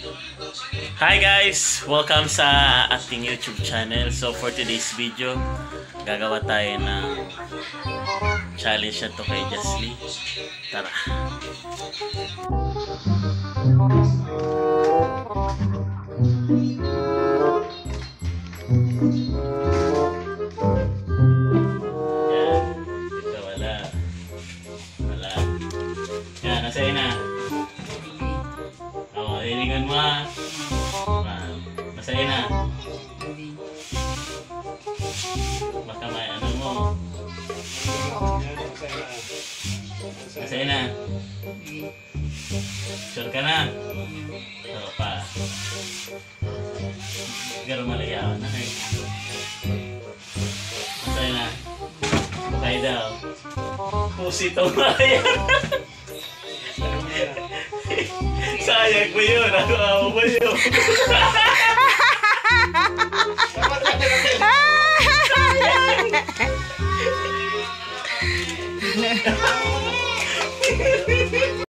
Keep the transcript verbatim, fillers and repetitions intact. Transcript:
Hi guys! Welcome sa ating YouTube channel. So for today's video, gagawa tayo ng challenge na to kay Jasly. Tara! Yan. Ito wala. Wala. Yan, nasa'yo na. O, hilingan mo ha. Masaya na. Baka may ano mo. Masaya na. Sure ka na. Sure pa. Siguro malayawan na eh. Masaya na. Bukay daw. Pusi ito maya. Sayang mo yun. Ako mo yun.